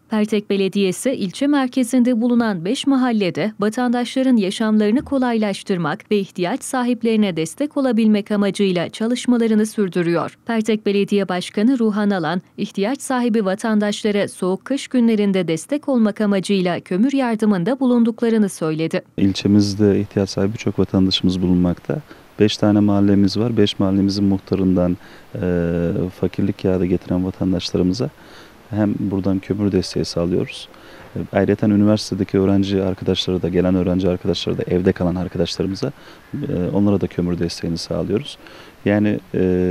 Pertek Belediyesi, ilçe merkezinde bulunan 5 mahallede vatandaşların yaşamlarını kolaylaştırmak ve ihtiyaç sahiplerine destek olabilmek amacıyla çalışmalarını sürdürüyor. Pertek Belediye Başkanı Ruhan Alan, ihtiyaç sahibi vatandaşlara soğuk kış günlerinde destek olmak amacıyla kömür yardımında bulunduklarını söyledi. İlçemizde ihtiyaç sahibi birçok vatandaşımız bulunmakta. 5 tane mahallemiz var. 5 mahallemizin muhtarından fakirlik kağıdı getiren vatandaşlarımıza hem buradan kömür desteği sağlıyoruz. Ayrıca üniversitedeki öğrenci arkadaşlara da, gelen öğrenci arkadaşlara da, evde kalan arkadaşlarımıza onlara da kömür desteğini sağlıyoruz. Yani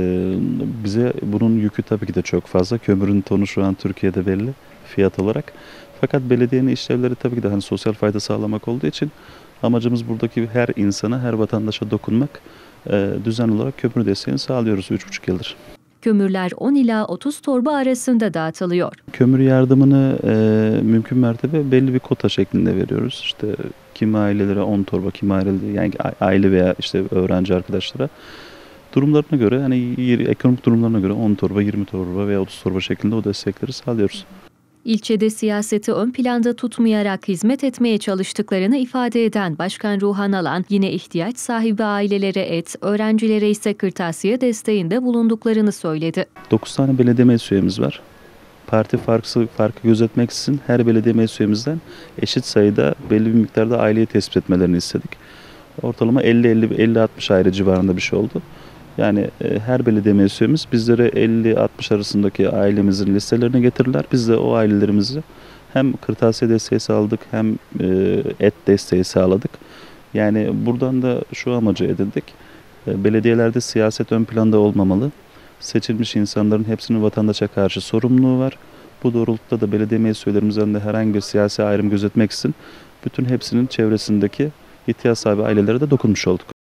bize bunun yükü tabii ki de çok fazla. Kömürün tonu şu an Türkiye'de belli fiyat olarak. Fakat belediyenin işlevleri tabii ki de hani sosyal fayda sağlamak olduğu için amacımız buradaki her insana, her vatandaşa dokunmak. Düzenli olarak kömür desteğini sağlıyoruz 3,5 yıldır. Kömürler 10 ila 30 torba arasında dağıtılıyor. Kömür yardımını mümkün mertebe belli bir kota şeklinde veriyoruz. İşte kimi ailelere 10 torba, kimi ailelere, yani aile veya işte öğrenci arkadaşlara durumlarına göre, hani ekonomik durumlarına göre 10 torba, 20 torba veya 30 torba şeklinde o destekleri sağlıyoruz. İlçede siyaseti ön planda tutmayarak hizmet etmeye çalıştıklarını ifade eden Başkan Ruhan Alan, yine ihtiyaç sahibi ailelere et, öğrencilere ise kırtasiye desteğinde bulunduklarını söyledi. 9 tane belediye meclis üyemiz var. Parti farkı gözetmeksizin her belediye meclis üyemizden eşit sayıda belli bir miktarda aileyi tespit etmelerini istedik. Ortalama 50-60 aile civarında bir şey oldu. Yani her belediye meclis üyemiz bizlere 50-60 arasındaki ailemizin listelerini getirirler. Biz de o ailelerimizi hem kırtasiye desteği sağladık hem et desteği sağladık. Yani buradan da şu amacı edindik. Belediyelerde siyaset ön planda olmamalı. Seçilmiş insanların hepsinin vatandaşa karşı sorumluluğu var. Bu doğrultuda da belediye meclis üyelerimizden de herhangi bir siyasi ayrım gözetmeksizin bütün hepsinin çevresindeki ihtiyaç sahibi ailelere de dokunmuş olduk.